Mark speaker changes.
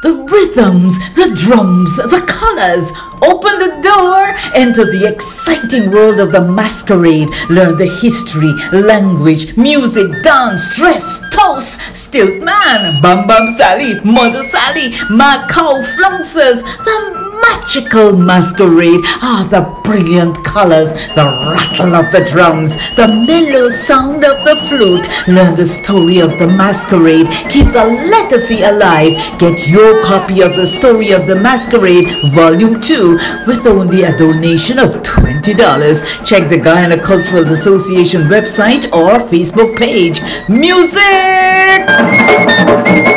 Speaker 1: The rhythms, the drums, the colors. Open the door, enter the exciting world of the masquerade. Learn the history, language, music, dance, dress, toast, stilt man, Bam Bam Sally, Mother Sally, Mad Cow Flunksters, the magical masquerade. The brilliant colors, the rattle of the drums, the mellow sound of the flute. Learn the story of the masquerade. Keep the legacy alive. Get your copy of the story of the masquerade, Volume 2, with only a donation of $20. Check the Guyana Cultural Association website or Facebook page. Music!